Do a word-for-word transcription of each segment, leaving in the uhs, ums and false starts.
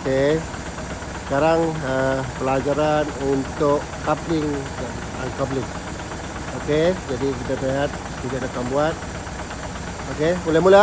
Okey. Sekarang uh, pelajaran untuk coupling dan uncoupling. Okey, jadi kita lihat kita akan buat. Okey, boleh mula.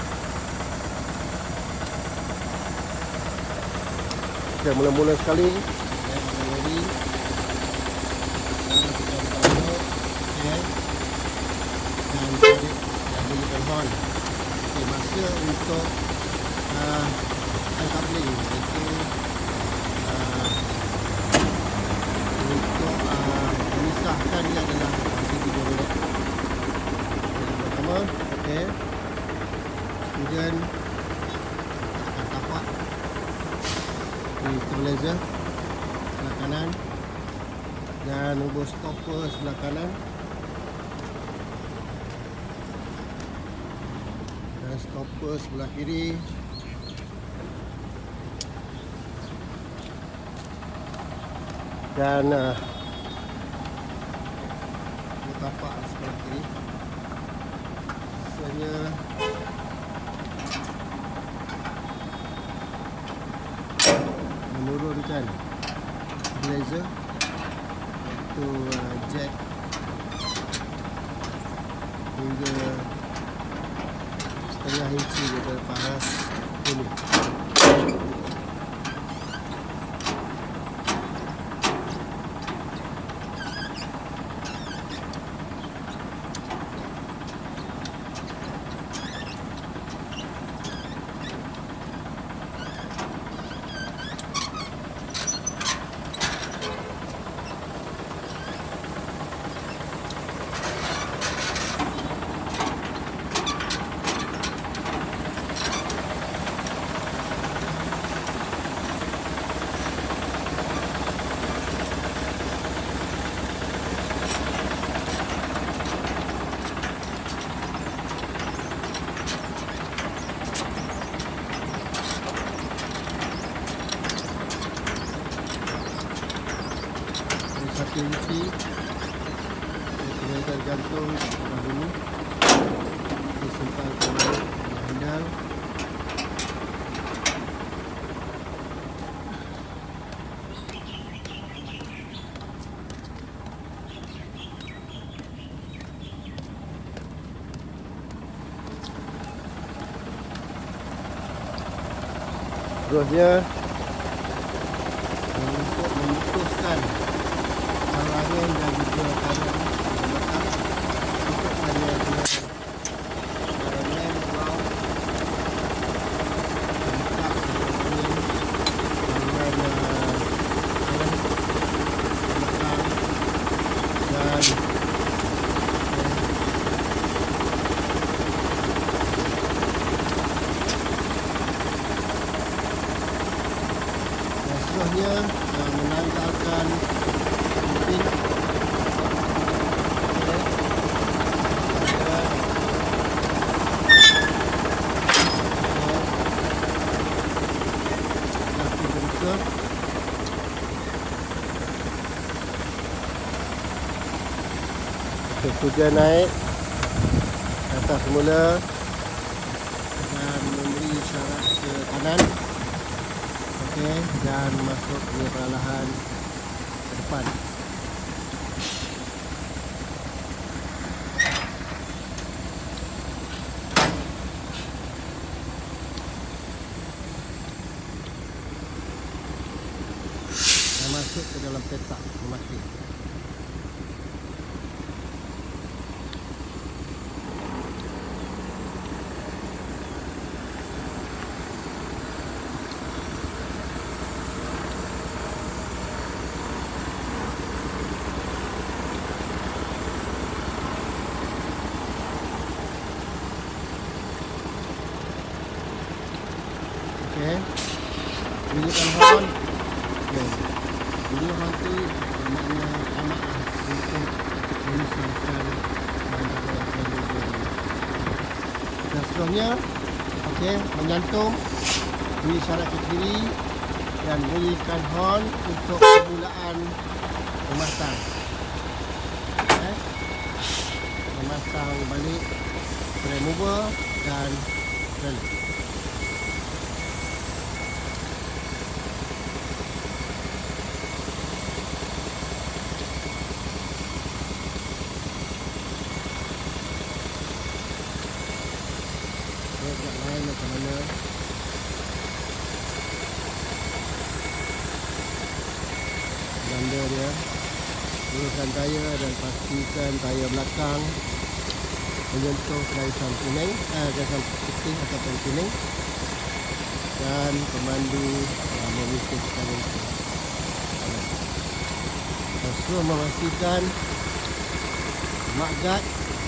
Okey, mula-mula sekali. Okey, ready. Sekarang kita tarik. Okey. Dan tarik dan bunyikan horn. Okey, masa untuk uh, uncoupling iaitu uh, untuk uh, memisahkan dia adalah tiga minit. Yang pertama, okey. Kemudian letakkan tapak di stabilizer sebelah kanan dan hubung stopper sebelah kanan dan stopper sebelah kiri. Dan uh, tapak sebelah kiri. Biasanya menurunkan blazer iaitu uh, jack hingga setengah inci daripada paras ini. Satu inci kita gantung sebelah dulu, kita simpan ke handal. Terusnya untuk memutuskan sarangan dan juga kanan belakang untuk hanya dengan sarangan wow letak sarangan sarangan kanan belakang dan dan seterusnya uh, menanggalkan pin Kemudian naik ke atas semula dan memberi isyarat ke kanan. Okey, dan masuk ke perlahan ke depan. Dan masuk ke dalam petak memakai. Okey, bunyikan horn. Okey, bunyi horn tu maknanya amat untuk memisahkan antara kedua-dua. Dan seterusnya, okey, menyantum bunyi isyarat ke kiri dan bunyikan horn untuk permulaan memasang. Okey, memasang balik frame mover dan rel. tanda dia. Uruskan tayar dan pastikan tayar belakang menyentuh garisan kuning, eh, garisan putih ataupun kuning, dan pemandu uh, memisihkan itu. Terus memastikan mudguard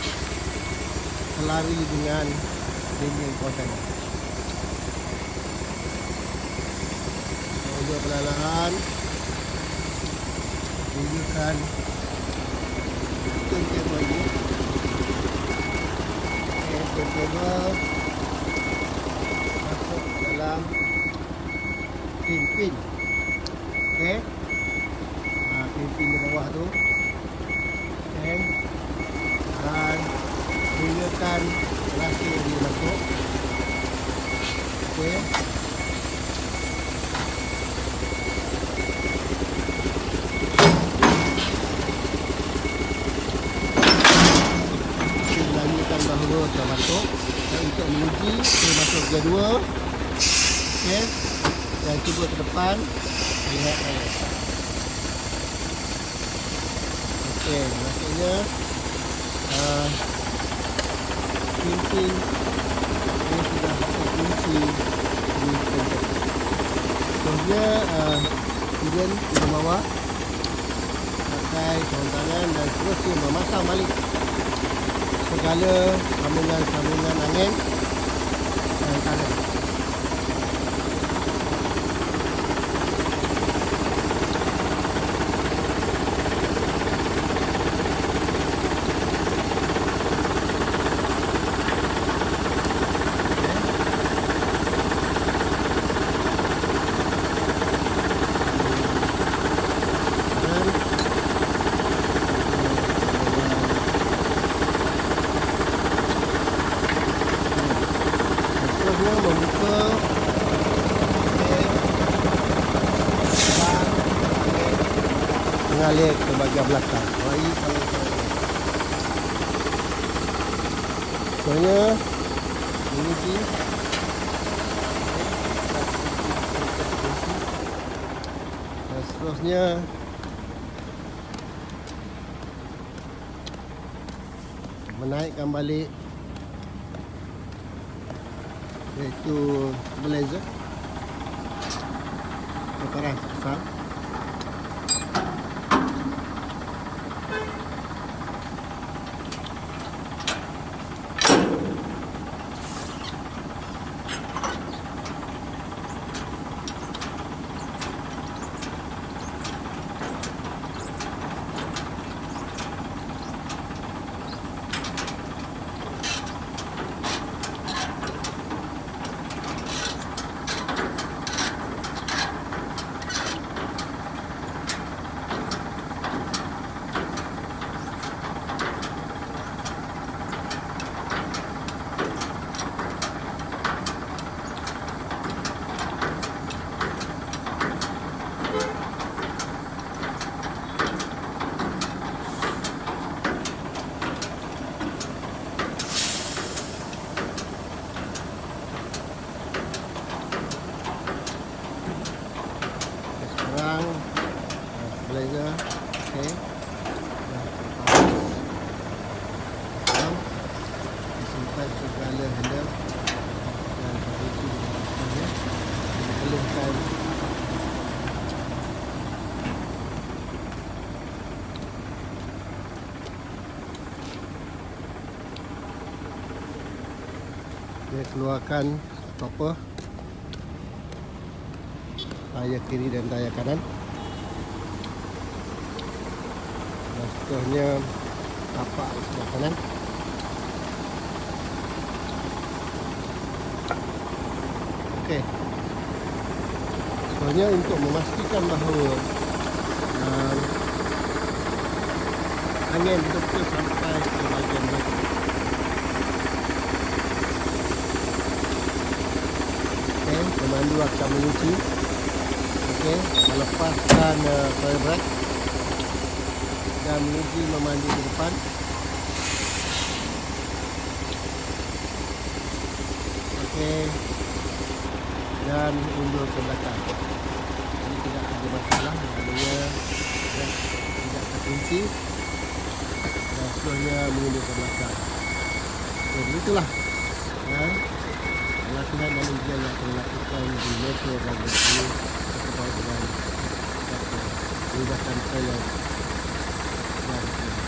selari dengan dinding kontainer. Untuk perlahan tunjukkan turntable ini. Okay, turntable masuk dalam pin-pin. Okay, nah, pin-pin di bawah tu. Okay, dan gunakan plastik yang dimasuk. Okay. Bahawa dah masuk, dan untuk menguji saya masuk gear dua. Okay, dan cuba ke depan, lihat saya. Okay, maksudnya uh, pin-pin ini sudah terkunci di kontak. Terusnya uh, kemudian kita bawa pakai sarung tangan dan terusnya memasang balik segala sambungan-sambungan angin dan tangan. Membuka mengalir ke bahagian belakang. Mari sama-sama. Soalnya menguji dan seterusnya menaikkan balik, iaitu stabilizer tekanan besar. Stabilizer, okey. Disimpan segala handle dan posisi sebenarnya diperlukan. Dia keluarkan stopper tayar kiri dan tayar kanan. Seterusnya tapak sebelah kanan. Okey. Seterusnya untuk memastikan bahawa uh, angin betul-betul sampai ke bahagian belakang. Okey, pemandu akan mengunci. Okey, melepaskan uh, tire brake dan menguji memandu ke depan. Okey, dan undur ke belakang. Jadi tidak ada masalah, maknanya berhenti dan seterusnya mengundur ke belakang. So, begitulah ya, latihan dan ujian yang akan dilakukan di Metro Grand Prix ini terkait dengan mengubahkan trailer dan